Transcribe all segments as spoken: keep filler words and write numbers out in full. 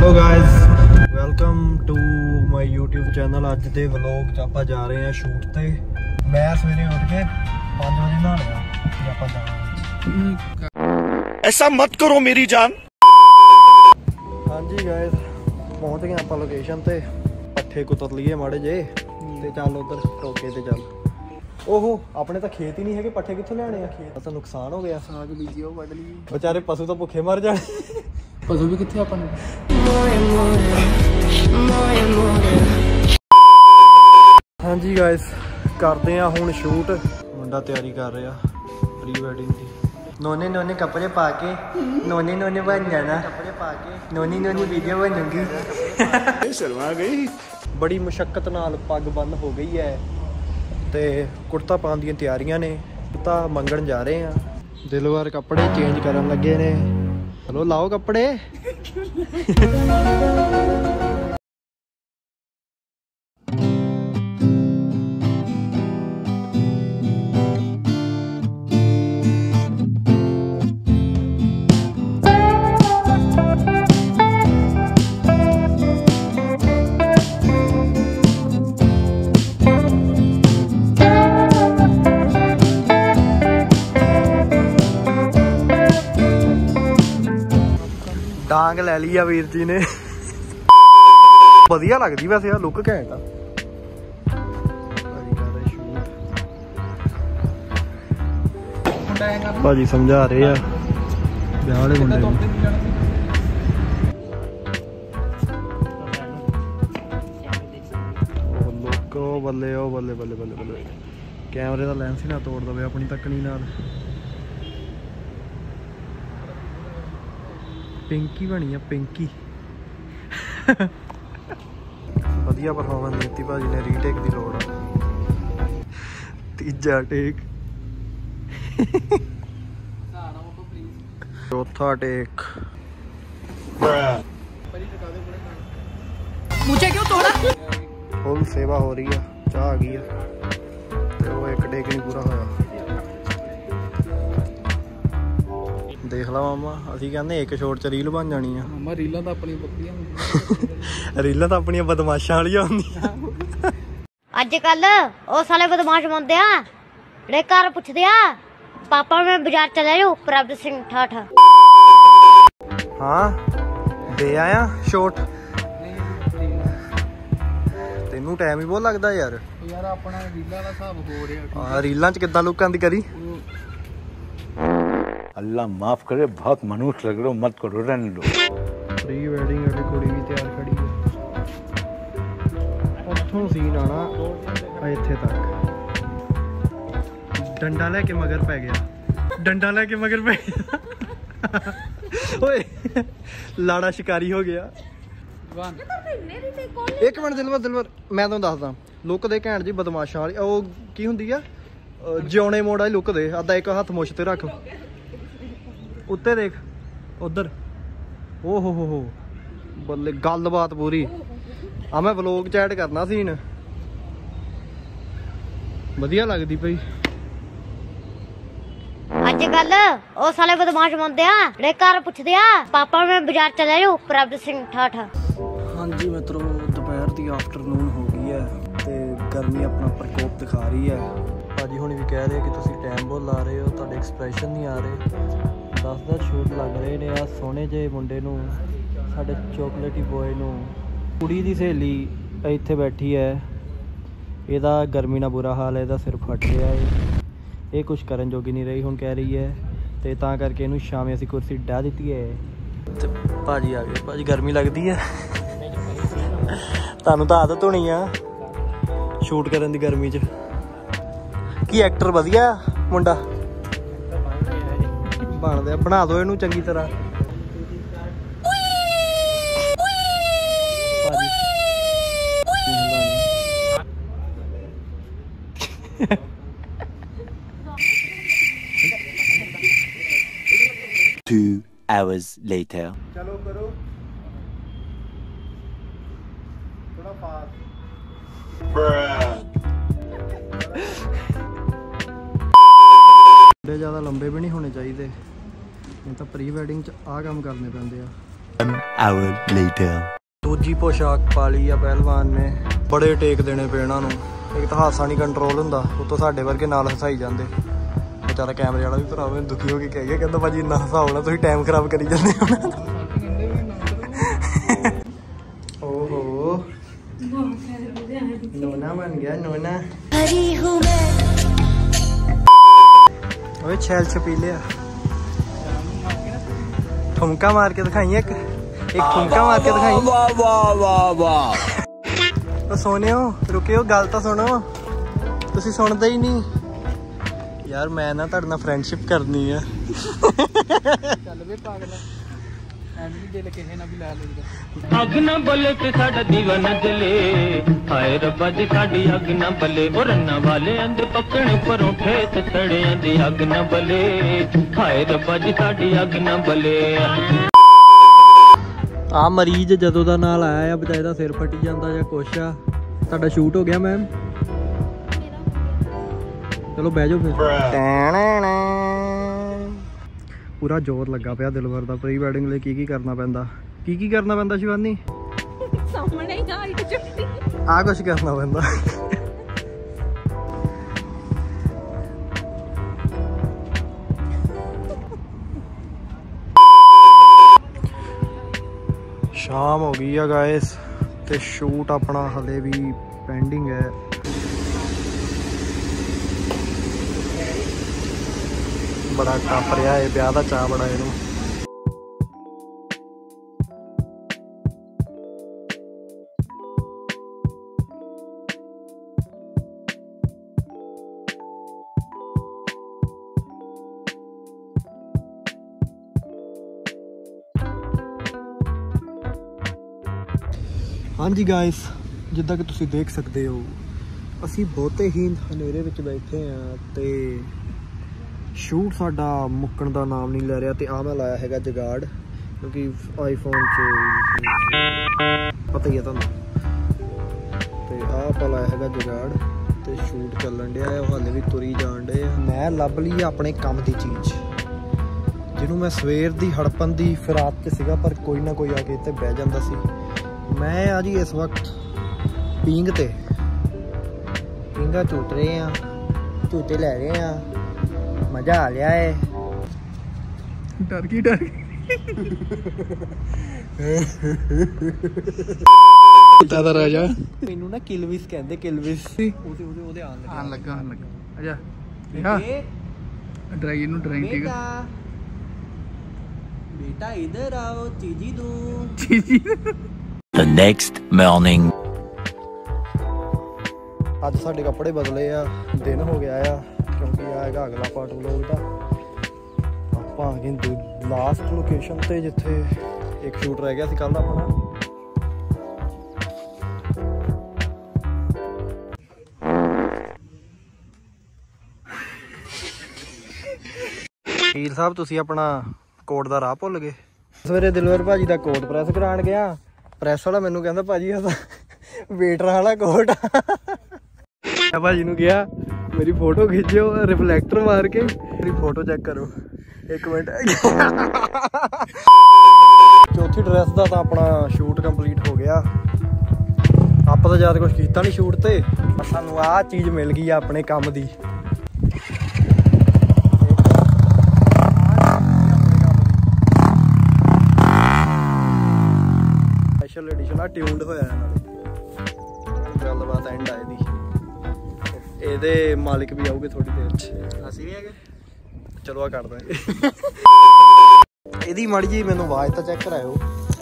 Hello guys, welcome to my YouTube channel. अज दे vlog च आपां जा रहे हैं शूट ते। मैं सवेरे उठ के पाँच बजे नहा लिया ते आपां जाना। ऐसा मत करो मेरी जान। हाँ जी गाइस, पहुंच गए आपां लोकेशन ते। पट्ठे कुतर लिए माड़े जे ते चल उधर टोके ते चल। ओहो अपने तो खेत ही नहीं है, पट्ठे कित्थों लियाने आ? खेत तो नुकसान हो गया। साग बीजी वो वड ली, बेचारे पशु तो भुखे मर जाने। पशु भी कित्थे अपन। हाँ जी गाइस, करते हैं हुण शूट। मुंडा तैयारी कर रहा प्री वेडिंग की। नोने नोने कपड़े पा के नोने नोने बन जाना। कपड़े पा के नोनी नोनी वीडियो बनूंगी। शर्मा गई। बड़ी मुशक्कत नाल पग बंद हो गई है ते कुर्ता पाउण दी तैयारियां ने। कुर्ता मंगण जा रहे हैं। दिलवर कपड़े चेंज करन लगे ने। चलो लाओ कपड़े। डांग ले ली है वीर जी ने। बढ़िया लगती वैसे यार, लुक घैंट आ। भाजी समझा रहे हैं ब्याह वाले मुंडे नूं। लुक ओ बल्ले ओ बल्ले बल्ले बल्ले बल्ले। कैमरे का लेंस ही ना तोड़ दवे अपनी तकनी नाल। पिंकी बनी है पिंकी। वधिया परफॉर्मेंस दी भाजी ने। रीटेक की लोड़ आ। तीजा टेक, चौथा टेक। मुझे क्यों तोड़ा? फुल सेवा हो रही है। चाह आ गई है ते वो एक टेक नहीं पूरा होया। देख ला मामा, असीं कहने एक शॉट च रील बन जानी है। मामा रीलां तां अपनी बक्तियां हुंदियां। रीलां तां अपनियां बदमाशां वालियां हुंदियां। अजकल ओ साले बदमाश बनदे आ जेह्ड़े घर पुछदे आ पापा मैं बाजार चले जाओ प्रभ सिंह ठाठा। हाँ दे आया शॉट। तेनू टाइम ही बहुत लगदा यार। यार अपना रीलां दा हिसाब हो रिहा। हां रीलां च किद्दां लुक आंदी करी। अल्लाह माफ करे, बहुत मनुष्य लग रहे हो, मत करो, रहने दो। प्री वेडिंग वाली कुड़ी भी तैयार खड़ी है। उथों सीन आना इत्थे तक। डंडा लेके मगर पै गया। डंडा लेके मगर पै गया। ओए लाड़ा शिकारी हो गया। एक मिनट दिलवर दिलवर मैं तुहानू दसदा लुक दे घैंट जी बदमाशां वाली। ओ की हुंदी आ जिउणे मोड़ वाली लुक दे। अद्धा एक हत्थ मुछ ते रख, उत्ते देख उधर। ओ हो हो हो बल्ले गल बात पूरी। आ मैं व्लॉग च ऐड करना सीन। वधिया लगदी पई। अजकल ओ साले बदमाश बनदे आ जेह्ड़े घर पुछदे आ पापा मैं बाजार चले जाओ प्रभ सिंह ठाठा। हाँ जी मित्रों, दोपहर की आफ्टरनून हो गई है ते गर्मी अपना प्रकोप दिखा रही है। भाजी हुणी भी कह रहे कि तुसीं टाइम बहुत ला रहे हो, तुहाडे एक्सप्रैशन नहीं आ रहे। दस दस शूट लग रहे ने। आ सोहणे जे मुंडे नूं, साडे चॉकलेटी बॉय नूं। कुड़ी दी सहेली इत्थे बैठी है, इहदा गर्मी नाल बुरा हाल है, इहदा सिर फट रहा है। ये कुछ करन जोगी नहीं रही, हुण कह रही है ते तां करके इहनूं शामें असीं कुर्सी डाह दित्ती है। ते भाजी आ गए। भाजी गर्मी लगदी है? तुहानूं तां आदत होनी आ शूट करन दी गर्मी च। की एक्टर वधिया मुंडा बन दे। बना दो इनू चंगी तरह। Two hours later. चलो करो थोड़ा फास्ट। ज़्यादा लंबे भी नहीं होने चाहिए, नहीं तो प्री वैडिंग च आ काम करने पैंदे आ। ਦੂਜੀ ਪੋਸ਼ਾਕ ਪਾ ਲਈ ਆ ਪਹਿਲਵਾਨ ਨੇ। ਬੜੇ ਟੇਕ ਦੇਣੇ ਪਏ ਇਹਨਾਂ ਨੂੰ। ਇੱਕ ਤਾਂ ਹਾਸਾ ਨਹੀਂ ਕੰਟਰੋਲ ਹੁੰਦਾ, ਉਤੋਂ ਸਾਡੇ ਵਰਗੇ ਨਾਲ ਹਸਾਈ ਜਾਂਦੇ। ਵਿਚਾਰਾ ਕੈਮਰੇ ਵਾਲਾ ਵੀ ਭਰਾ ਮੈਨੂੰ ਦੁਖੀ ਹੋ ਕੇ ਕਹਿ ਗਿਆ, ਕਹਿੰਦਾ ਭਾਜੀ ਇੰਨਾ ਹਸਾਓ ਨਾ, ਤੁਸੀਂ ਟਾਈਮ ਖਰਾਬ ਕਰੀ ਜਾਂਦੇ ਹੋ। ਓਹੋ ਨੋਨਾ ਬਣ ਗਿਆ ਨੋਨਾ। ਓਏ ਛੈਲ ਛਪੀਲੇ ਆ। ਠੁਮਕਾ ਮਾਰ ਕੇ ਦਿਖਾਈ ਇੱਕ ਇੱਕ ਠੁਮਕਾ ਮਾਰ ਕੇ ਦਿਖਾਈ। ਵਾਹ ਵਾਹ ਵਾਹ ਵਾਹ। ਤਾਂ ਸੋਨਿਓ ਰੁਕਿਓ, ਗੱਲ ਤਾਂ ਸੁਣੋ। ਤੁਸੀਂ ਸੁਣਦੇ ਹੀ ਨਹੀਂ ਯਾਰ। ਮੈਂ ਨਾ ਤੁਹਾਡੇ ਨਾਲ ਫਰੈਂਡਸ਼ਿਪ ਕਰਨੀ ਆ। ਚੱਲ ਵੇ ਪਾਗਲਾ, ਐਵੇਂ ਦਿਲ ਕਿਸੇ ਨਾਲ ਵੀ ਲਾ ਲੈਂਦਾ। ਅੱਗ ਨਾ ਬਲੇ ਤੇ ਸਾਡਾ ਦੀਵਾਨਾ ਜਲੇ, ਹਾਏ ਰੱਬਾ ਜੀ ਸਾਡੀ ਅੱਗ ਨਾ ਬਲੇ। ਉਹ ਰੰਨਾ ਵਾਲਿਆਂ ਦੇ ਪੱਕਣ ਪਰੋਠੇ ਤੇ ਛੜਿਆਂ ਦੀ ਅੱਗ ਨਾ ਬਲੇ, ਹਾਏ ਰੱਬਾ ਜੀ ਸਾਡੀ ਅੱਗ ਨਾ ਬਲੇ। ਆ ਮਰੀਜ਼ ਜਦੋਂ ਦਾ ਨਾਲ ਆਇਆ ਆ, ਬਚਾਏ ਦਾ ਸਿਰ ਫਟੀ ਜਾਂਦਾ ਜਾਂ ਕੁਛ ਆ। ਤੁਹਾਡਾ ਸ਼ੂਟ ਹੋ ਗਿਆ ਮੈਮ? ਚਲੋ ਬਹਿ ਜਾਓ ਫਿਰ। ਪੂਰਾ ਜ਼ੋਰ ਲੱਗਾ ਪਿਆ ਦਿਲਵਰ ਦਾ ਪ੍ਰੀ ਵੈਡਿੰਗ ਲਈ। ਕੀ ਕੀ ਕਰਨਾ ਪੈਂਦਾ, ਕੀ ਕੀ ਕਰਨਾ ਪੈਂਦਾ ਸ਼ਿਵਾਨੀ? ਸਾਹਮਣੇ ਗਾਈਡ ਚੁੱਕੀ ਆ ਕੁਛ ਕਰਨਾ ਪੈਂਦਾ। ਸ਼ਾਮ ਹੋ ਗਈ ਆ ਗਾਇਸ, ਤੇ ਸ਼ੂਟ ਆਪਣਾ ਹਲੇ ਵੀ ਪੈਂਡਿੰਗ ਹੈ। ਬੜਾ ਟੱਪ ਰਿਹਾ ਇਹ ਵਿਆਹ ਦਾ ਚਾਅ ਬੜਾ ਇਹਨੂੰ। ਹਾਂਜੀ ਗਾਇਸ, ਜਿੱਦਾਂ ਕਿ ਤੁਸੀਂ ਦੇਖ ਸਕਦੇ ਹੋ ਅਸੀਂ ਬਹੁਤੇ ਹੀ ਹਨੇਰੇ ਵਿੱਚ ਬੈਠੇ ਹਾਂ ਤੇ ਸ਼ੂਟ ਸਾਡਾ ਮੁੱਕਣ ਦਾ ਨਾਮ ਨਹੀਂ ਲੈ ਰਿਹਾ। ਤੇ ਆਹ ਮੈਂ ਲਾਇਆ ਹੈਗਾ ਜਗਾੜ, ਕਿਉਂਕਿ ਆਈਫੋਨ 'ਚ ਪਤਾ ਹੀ ਆ ਤੁਹਾਨੂੰ। ਤੇ ਆਹ ਆਪਾਂ ਲਾਇਆ ਹੈਗਾ ਜਗਾੜ ਤੇ ਸ਼ੂਟ ਚੱਲਣ ਡਿਆ ਆ। ਉਹ ਹਾਲੇ ਵੀ ਤੁਰੀ ਜਾਣ ਡੇ ਆ। ਮੈਂ ਲੱਭ ਲਈ ਆਪਣੇ ਕੰਮ ਦੀ ਚੀਜ਼, ਜਿਹਨੂੰ ਮੈਂ ਸਵੇਰ ਦੀ ਹੜਪਣ ਦੀ ਫਿਰਾਕ 'ਚ ਸੀਗਾ, ਪਰ ਕੋਈ ਨਾ ਕੋਈ ਆ ਕੇ ਇੱਥੇ ਬਹਿ ਜਾਂਦਾ ਸੀ। ਮੈਂ ਆ ਜੀ ਇਸ ਵਕਤ ਪੀਂਗ ਤੇ ਪੀਂਗਾ ਝੂਟ ਰਹੇ ਆ, ਝੂਟੇ ਲੈ ਰਹੇ ਆ, ਮਜ਼ਾ ਆ ਲਿਆ ਏ। ਡਰ ਗਈ ਡਰ ਗਈ। ਦਾਦਾ ਰਾਜਾ ਮੈਨੂੰ ਨਾ ਕਿਲਵਿਸ ਕਹਿੰਦੇ, ਕਿਲਵਿਸ। ਉਹਦੇ ਉਹਦੇ ਉਹਦੇ ਆਣ ਲੱਗਾ ਆਣ ਲੱਗਾ ਆਣ ਲੱਗਾ। ਆਜਾ ਹਾਂ ਡਰਾਈ ਨੂੰ ਡਰਾਈਂਗ ਠੀਕ ਆ। ਬੇਟਾ ਇਧਰ ਆਓ, ਚੀਜੀ ਦੂ ਚੀਜੀ। The next morning. ਅੱਜ ਸਾਡੇ ਕੱਪੜੇ ਬਦਲੇ ਆ, ਦਿਨ ਹੋ ਗਿਆ ਆ, ਕਿਉਂਕਿ ਆ ਹੈਗਾ ਅਗਲਾ ਪਾਰਟ ਵਲੋਗ ਦਾ। ਆਪਾਂ ਆ ਗਏ ਲਾਸਟ ਲੋਕੇਸ਼ਨ ਤੇ, ਜਿੱਥੇ ਇੱਕ ਸ਼ੂਟ ਰਹਿ ਗਿਆ ਸੀ ਕੱਲ ਆਪਣਾ। ਵੀਰ ਸਾਹਿਬ ਤੁਸੀਂ ਆਪਣਾ ਕੋਟ ਦਾ ਰਾਹ ਭੁੱਲ ਗਏ। ਸਵੇਰੇ ਦਿਲਵਰ ਭਾਜੀ ਦਾ ਕੋਟ ਪ੍ਰੈਸ ਕਰਾਉਣ ਗਿਆ, ਪ੍ਰੈਸ ਵਾਲਾ ਮੈਨੂੰ ਕਹਿੰਦਾ ਭਾਜੀ ਇਹ ਤਾਂ ਵੇਟਰ ਵਾਲਾ ਕੋਟ ਆ। ਭਾਜੀ ਨੂੰ ਕਿਹਾ ਮੇਰੀ ਫੋਟੋ ਖਿੱਚਿਓ ਰਿਫਲੈਕਟਰ ਮਾਰ ਕੇ, ਮੇਰੀ ਫੋਟੋ ਚੈੱਕ ਕਰੋ ਇੱਕ ਮਿੰਟ। ਚੌਥੀ ਡਰੈਸ ਦਾ ਤਾਂ ਆਪਣਾ ਸ਼ੂਟ ਕੰਪਲੀਟ ਹੋ ਗਿਆ। ਆਪਾਂ ਤਾਂ ਜ਼ਿਆਦਾ ਕੁਝ ਕੀਤਾ ਨਹੀਂ ਸ਼ੂਟ ਤੇ, ਸਾਨੂੰ ਆਹ ਚੀਜ਼ ਮਿਲ ਗਈ ਆ ਆਪਣੇ ਕੰਮ ਦੀ। ਸਪੈਸ਼ਲ ਐਡੀਸ਼ਨ ਆ, ਟਿਊਨਡ ਹੋਇਆ ਨਾਲੇ। ਗੱਲਬਾਤ ਐਂਡ ਆਏ ਦੀ। ਇਹਦੇ ਮਾਲਿਕ ਵੀ ਆਉਗੇ ਥੋੜੀ ਦੇਰ 'ਚ। ਅਸੀਂ ਵੀ ਹੈਗੇ, ਚਲੋ ਆ ਕਰ ਦਾਂਗੇ। ਇਹਦੀ ਮਾੜੀ ਜੀ ਮੈਨੂੰ ਆਵਾਜ਼ ਤਾਂ ਚੈੱਕ ਕਰਾਇਓ।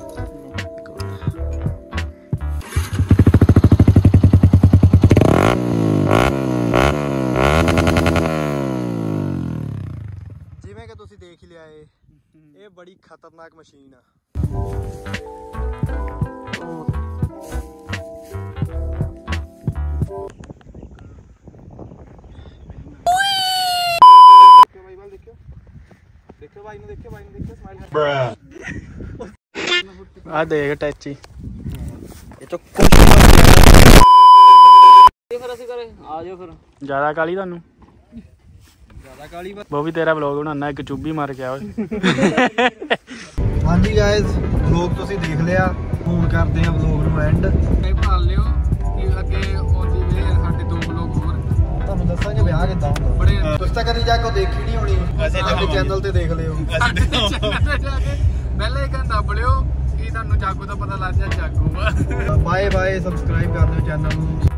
ਜਿਵੇਂ ਕਿ ਤੁਸੀਂ ਦੇਖ ਹੀ ਲਿਆ ਏ, ਇਹ ਬੜੀ ਖਤਰਨਾਕ ਮਸ਼ੀਨ ਆ। ਦੇਖਿਓ ਭਾਈ ਨੂੰ, ਦੇਖਿਓ ਭਾਈ ਨੂੰ, ਦੇਖਿਓ ਸਮਾਈਲ ਕਰ। ਆ ਦੇਖ ਟੈਚੀ ਇਹ ਤੋਂ ਕੁਛ ਫਿਰ ਅਸੀਂ ਕਰੇ ਆ ਜਾਓ। ਫਿਰ ਜ਼ਿਆਦਾ ਕਾਲੀ ਤੁਹਾਨੂੰ? ਜ਼ਿਆਦਾ ਕਾਲੀ ਉਹ ਵੀ ਤੇਰਾ ਵਲੌਗ ਬਣਾਉਣਾ, ਇੱਕ ਚੁੱਭੀ ਮਾਰ ਕੇ ਆ ਓਏ। ਹਾਂਜੀ ਗਾਇਜ਼ ਵਲੌਗ ਤੁਸੀਂ ਦੇਖ ਲਿਆ, ਹੁਣ ਕਰਦੇ ਆ ਵਲੌਗ ਨੂੰ ਐਂਡ। ਇਹ ਭਾਲ ਲਿਓ ਕਿ ਅੱਗੇ ਆਉਂਦੀ ਵੇ ਸਾਡੇ ਦੋ ਵਲੌਗ ਹੋਰ ਤੁਹਾਨੂੰ ਦੱਸਾਂਗੇ ਵਿਆਹ ਕਿੱਦਾਂ ਹੁੰਦਾ। ਬੜੇ ਤੁਸੀਂ ਤਾਂ ਕਦੀ ਜਾ ਕੇ ਦੇਖੀ ਨਹੀਂ ਹੋਣੀ, ਸਾਡੇ ਚੈਨਲ ਤੇ ਦੇਖ ਲਿਓ। ਪਹਿਲੇ ਕਹਿੰਦਾ ਬਲਿਓ ਕੀ ਤੁਹਾਨੂੰ ਜਾਗੋ ਦਾ ਪਤਾ ਲੱਗ ਜਾ ਜਾਗੋ ਆ। ਬਾਏ ਬਾਏ, ਸਬਸਕ੍ਰਾਈਬ ਕਰ ਦਿਓ ਚੈਨਲ ਨੂੰ।